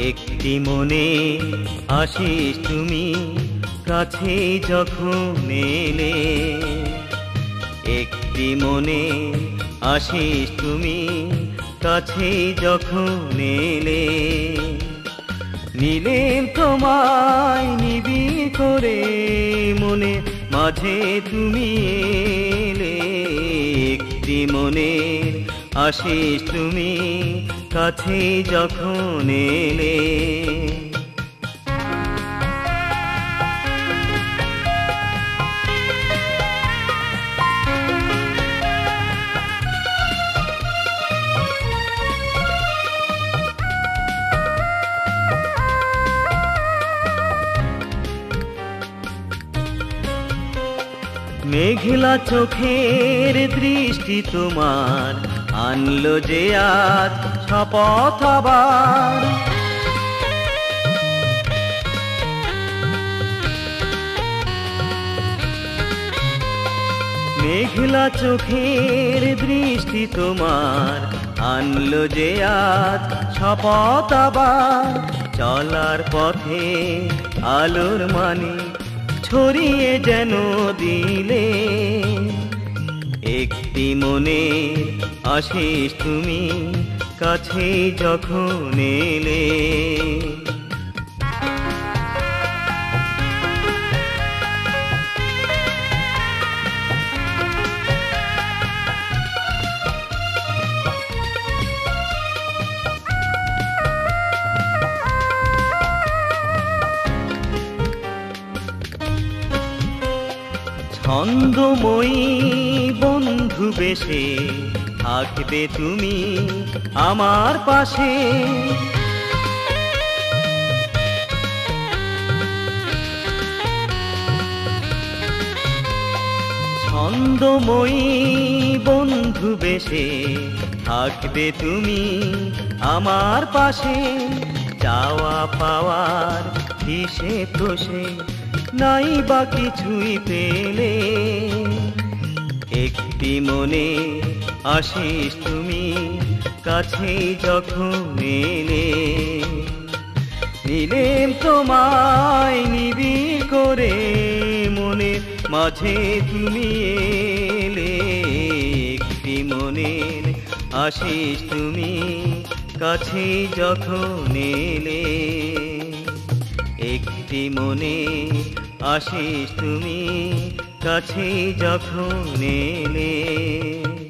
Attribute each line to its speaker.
Speaker 1: একটি মনে আশিস তুমি কাছে যখন এলে, একটি মনে আশিস তুমি কাছে যখন এলে, নিলেম তোমায় নিবিড় করে মনে মাঝে তুমি এলে, একটি মনের আশিস তুমি কাছে যখন এলে। মেঘলা চোখের দৃষ্টি তোমার আনলো যে আজ শপথ আবার, মেঘলা চোখের দৃষ্টি তোমার আনলো যে আজ শপথ আবার, চলার পথে আলোর মানে ছড়িয়ে যেন দিলে, একটি মনে আশিস তুমি কাছে যখন এলে। ছন্দময়ী বন্ধু বেশে থাকবে তুমি আমার পাশে, ছন্দময়ী বন্ধু বেশে থাকবে তুমি আমার পাশে, চাওয়া পাওয়ার হিসেব কষে নাই বা কিছুই পেলে, একটি মনে আশিস তুমি কাছে যখন এলে, নিলেম তোমায় নিবিড় করে মনে মাঝে তুমি এলে, একটি মনের আশিস তুমি কাছে যখন এলে, একটি মনে আশিস তুমি কাছে যখন এলে।